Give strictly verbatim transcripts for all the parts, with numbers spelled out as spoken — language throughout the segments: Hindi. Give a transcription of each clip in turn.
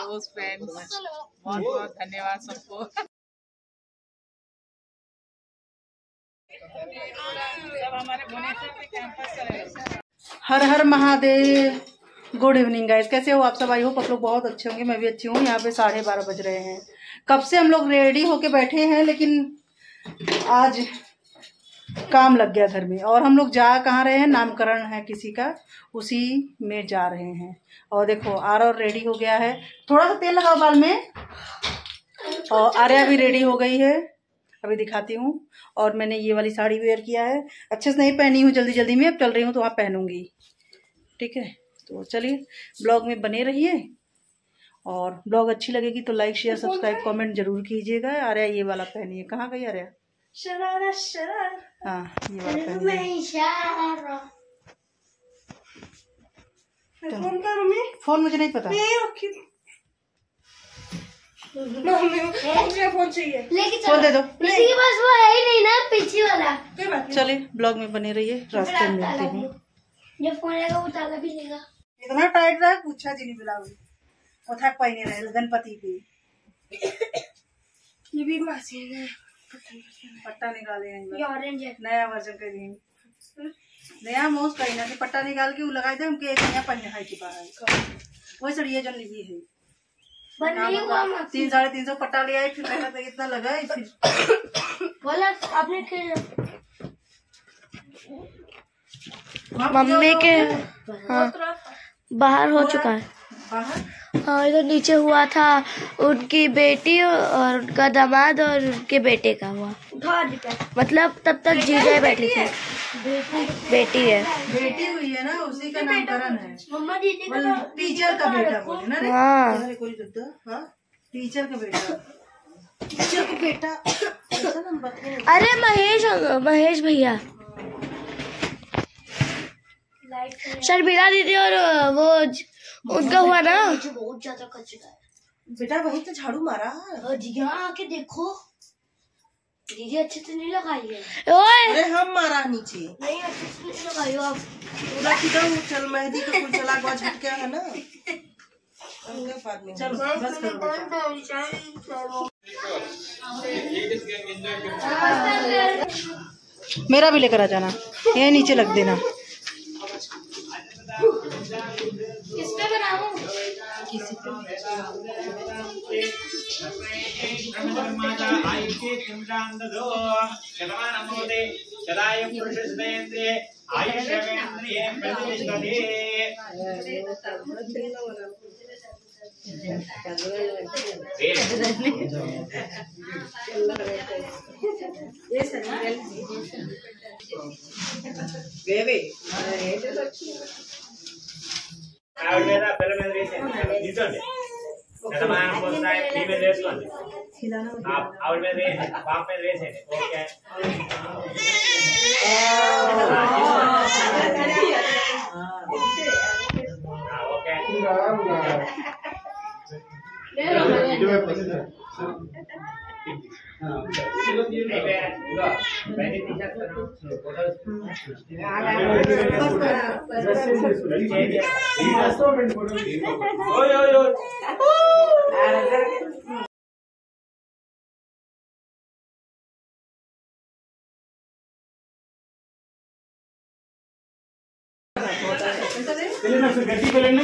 क्लोज फ्रेंड्स, बहुत बहुत धन्यवाद सबको। सब हमारे भुवनेश्वर के कैंपस चले। Har Har Mahadev. Good evening guys, कैसे हो आप सब? आई होप आप लोग बहुत अच्छे होंगे, मैं भी अच्छी हूँ। यहाँ पे साढ़े बारह बज रहे हैं। कब से हम लोग रेडी होके बैठे हैं, लेकिन आज काम लग गया घर में। और हम लोग जा कहाँ रहे हैं, नामकरण है किसी का, उसी में जा रहे हैं। और देखो आर और रेडी हो गया है। थोड़ा सा तेल लगाओ बाल में। और आर्या भी रेडी हो गई है, अभी दिखाती हूँ। और मैंने ये वाली साड़ी वेयर किया है, अच्छे से नहीं पहनी हूँ, जल्दी जल्दी में, अब चल रही हूँ तो वहाँ पहनूंगी। ठीक है, तो चलिए ब्लॉग में बने रहिए। और ब्लॉग अच्छी लगेगी तो लाइक शेयर सब्सक्राइब कमेंट जरूर कीजिएगा। आर्या ये वाला पहनिए। कहाँ गई आर्या? शरारा शरारा। हाँ ये वाला पहनिए। फोन का मम्मी, फोन मुझे नहीं पता। फोन चाहिए, फोन दे दो। किसी के पास वो है ही नहीं ना, पीछे वाला। चलिए ब्लॉग में बने रहिए, रास्ते में मिलते हैं। जब फोन लेगा वो ताला भी लेगा। इतना टाइट रहा, पूछा जी नहीं ब्लाउज वो थक पाई नहीं रहे गणपति पे। ये भी मशीन है, पट्टा निकाले हैं, ये ऑरेंज है, नया वर्जन करेंगे। नया मोस कहीं ना पट्टा निकाल के वो लगाए थे उनके एक नया पहने है की बाहर। वही सड़ी है जो ली है, तीन साढ़े तीन सौ पट्टा ले आई, फिर मेहनत इतना लगा है। फिर बोला आपने मम्मी के हाँ, बाहर हो चुका है। हाँ इधर नीचे हुआ था, उनकी बेटी और उनका दामाद और उनके बेटे का हुआ। मतलब तब तक जीजा बैठी थी। बेटी है, बेटी हुई है ना, उसी का नामकरण है। मम्मा दीदी का टीचर का बेटा बोले ना रे। हाँ टीचर का बेटा, टीचर का बेटा। अरे महेश महेश भैया, शर्मिला दीदी और वो उनका हुआ ना। बहुत ज्यादा कचरा है बेटा, वही तो झाड़ू मारा है। जी आके देखो, दीदी अच्छे से नहीं लगाई है। ओए अरे हम मारा नीचे, नहीं अच्छे से नहीं लगाई हो आप। पूरा किधर चल मेहंदी का कुछ चला गवा झटका है ना। चलो बस करो। मेरा भी लेकर आ जाना, ये नीचे लग देना। किस पे बनाऊं? किसी पे। శతమానం పోస్తాయి ఫీమేల్ వేసుకోండి ఆవిడ మీద వేసి పాప మీద వేసేయండి. ఓకే గట్టి వెళ్ళండి.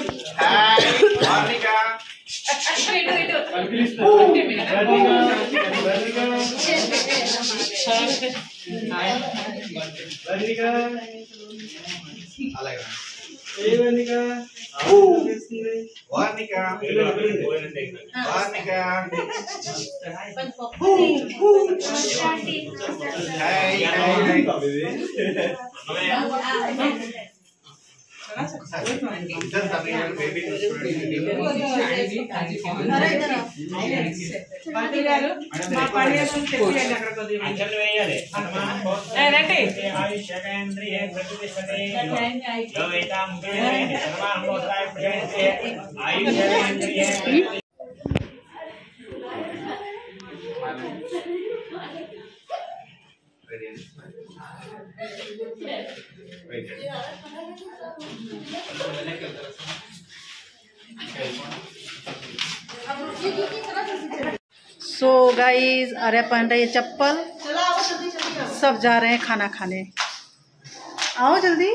सो गाइस, आर्या पहन रही है चप्पल, सब जा रहे हैं खाना खाने। आओ जल्दी।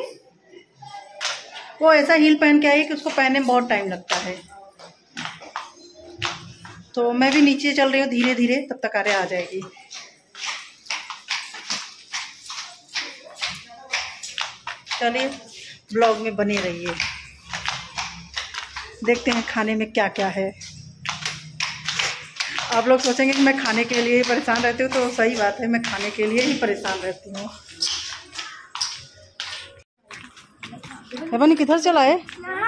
वो ऐसा हील पहन के आई कि उसको पहनने में बहुत टाइम लगता है, तो मैं भी नीचे चल रही हूँ धीरे धीरे, तब तक आर्या आ जाएगी। चलिए ब्लॉग में बने रहिए, देखते हैं खाने में क्या क्या है। आप लोग सोचेंगे कि मैं खाने के लिए ही परेशान रहती हूँ, तो सही बात है, मैं खाने के लिए ही परेशान रहती हूँ। बनी किधर चला है?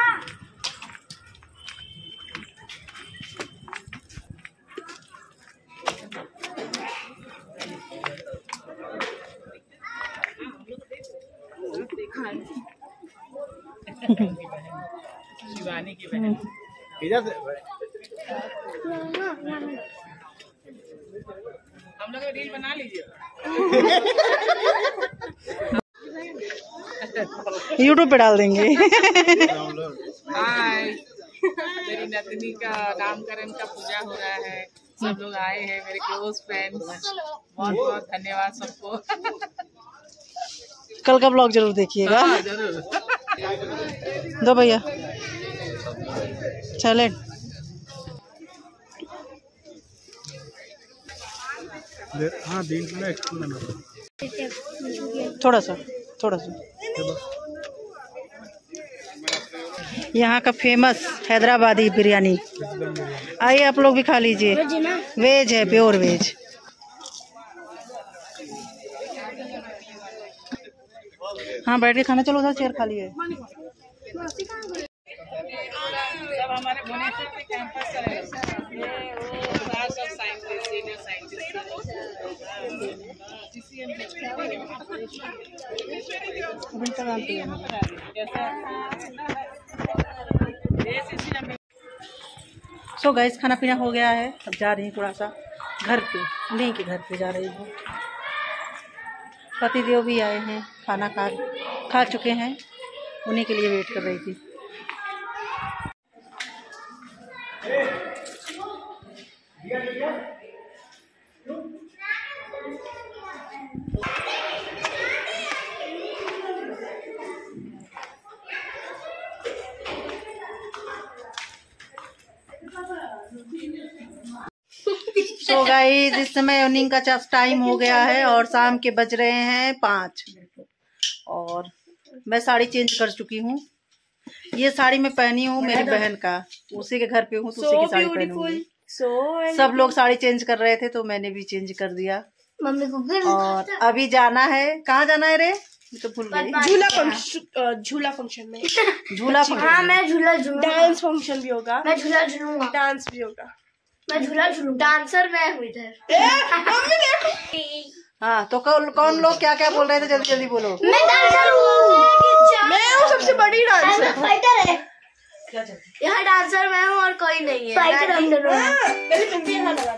शिवानी की बहन इधर से हम लोग रील बना लीजिए, यूट्यूब पे डाल देंगे। हाय, मेरी नतनी का नामकरण का पूजा हो रहा है, सब लोग आए हैं, मेरे क्लोज फ्रेंड्स, बहुत बहुत धन्यवाद सबको। कल का ब्लॉग जरूर देखिएगा। हाँ, जरूर। दो भैया चले। हाँ दिन में थोड़ा सा थोड़ा सा यहाँ का फेमस हैदराबादी बिरयानी, आइए आप लोग भी खा लीजिए। वेज है, प्योर वेज। हाँ बैठ के खाना, चलो उधर चेयर खाली है। सब हमारे भुवनेश्वर के कैंपस चले ये वो सब scientist, senior scientist. So guys, खाना पीना हो गया है, अब जा रही हूँ थोड़ा सा घर पे, उन्हीं के घर पे जा रही हूँ। पतिदेव भी आए हैं, खाना खा खा चुके हैं, उन्हीं के लिए वेट कर रही थी। सो गाइस, इस समय इवनिंग का टाइम हो गया है और शाम के बज रहे हैं पाँच, और मैं साड़ी चेंज कर चुकी हूँ। ये साड़ी मैं पहनी हूँ मेरी बहन का, उसी के घर पे हूँ तो उसी की साड़ी पहनूंगी। so, सब लोग साड़ी चेंज कर रहे थे तो मैंने भी चेंज कर दिया। मम्मी को और अभी जाना है, कहाँ जाना है रे? तो भूल गई। झूला फंक्शन, झूला फंक्शन में झूला फंक्शन। हाँ मैं झूला झूलूंगा। डांस फंक्शन भी होगा, मैं झूला झूलूंगा। डांस भी होगा। मैं झूला झूलूंगा। डांसर मैं हूँ इधर। हाँ तो कौन कौन लोग क्या क्या बोल रहे थे, जल्दी जल्दी बोलो। मैं डांसर हूँ। मैं हूँ सबसे बड़ी डांसर। फाइटर है यहाँ, डांसर मैं हूँ और कोई नहीं है। फाइटर हम दोनों हैं। मेरी बिंदी यहाँ लगा।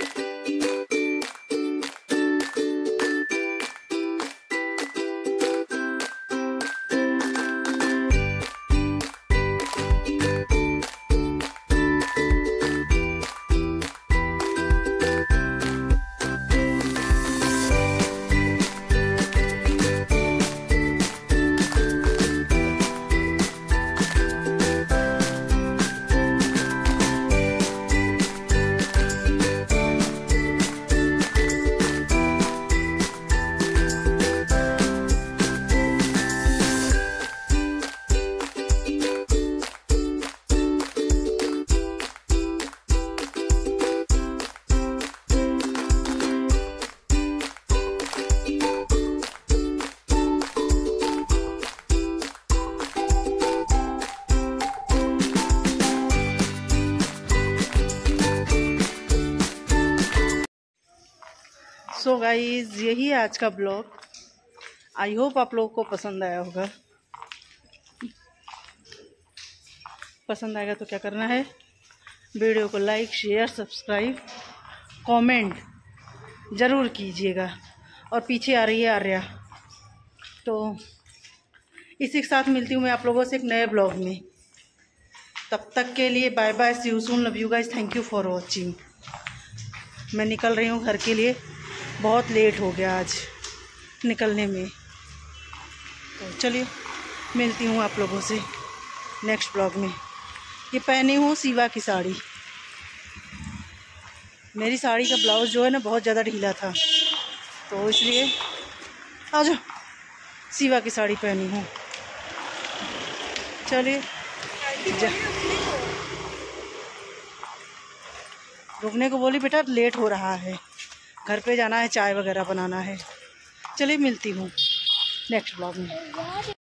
सो so गाइज, यही है आज का ब्लॉग। आई होप आप लोगों को पसंद आया होगा। पसंद आएगा तो क्या करना है, वीडियो को लाइक शेयर सब्सक्राइब कमेंट ज़रूर कीजिएगा। और पीछे आ रही है आर्या, तो इसी के साथ मिलती हूँ मैं आप लोगों से एक नए ब्लॉग में। तब तक के लिए bye bye, see you soon, love you guys, thank you for watching. मैं निकल रही हूँ घर के लिए, बहुत लेट हो गया आज निकलने में। तो चलिए मिलती हूँ आप लोगों से नेक्स्ट ब्लॉग में। ये पहनी हूँ सीवा की साड़ी। मेरी साड़ी का ब्लाउज जो है ना बहुत ज़्यादा ढीला था, तो इसलिए आ जाओ सीवा की साड़ी पहनी हूँ। चलिए रुकने को बोली, बेटा लेट हो रहा है, घर पे जाना है, चाय वगैरह बनाना है। चलिए मिलती हूँ नेक्स्ट ब्लॉग में।